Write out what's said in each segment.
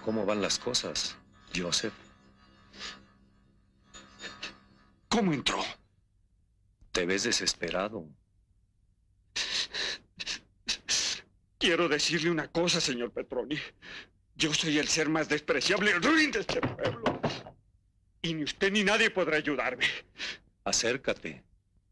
¿Cómo van las cosas, Joseph? ¿Cómo entró? Te ves desesperado. Quiero decirle una cosa, señor Petroni. Yo soy el ser más despreciable y ruin de este pueblo. Y ni usted ni nadie podrá ayudarme. Acércate.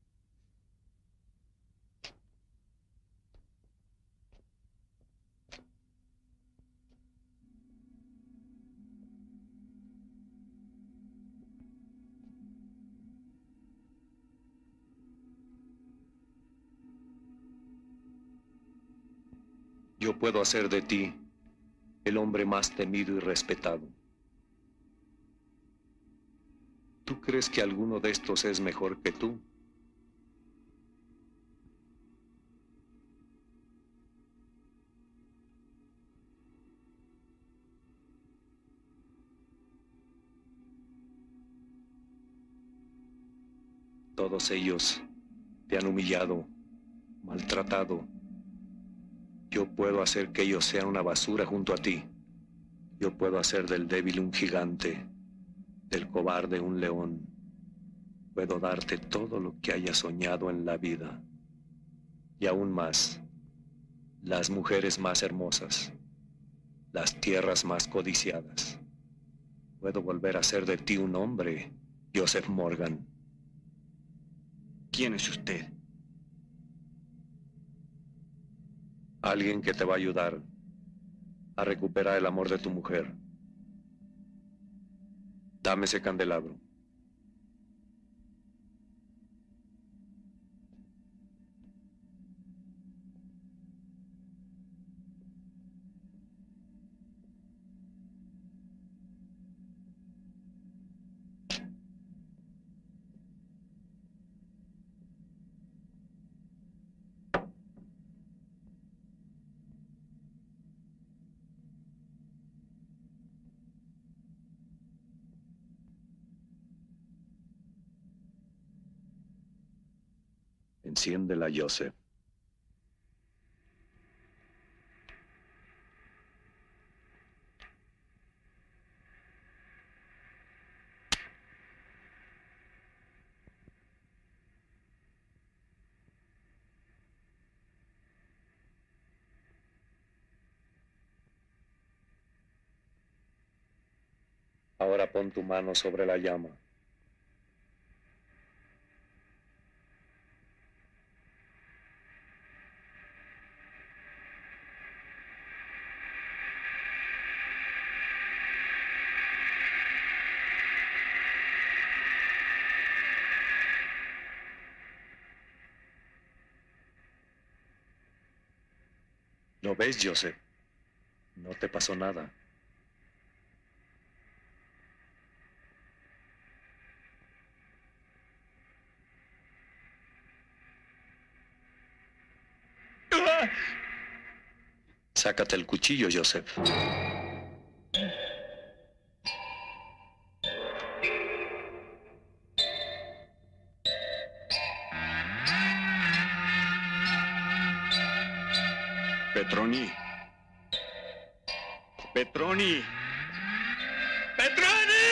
Yo puedo hacer de ti el hombre más temido y respetado. ¿Tú crees que alguno de estos es mejor que tú? Todos ellos te han humillado, maltratado. Yo puedo hacer que ellos sean una basura junto a ti. Yo puedo hacer del débil un gigante, del cobarde un león. Puedo darte todo lo que hayas soñado en la vida. Y aún más, las mujeres más hermosas, las tierras más codiciadas. Puedo volver a hacer de ti un hombre, Joseph Morgan. ¿Quién es usted? Alguien que te va a ayudar a recuperar el amor de tu mujer. Dame ese candelabro. Enciéndela, Joseph. Ahora pon tu mano sobre la llama. ¿Lo ves, Joseph? No te pasó nada. Sácate el cuchillo, Joseph. Petroni. Petroni. ¡Petroni!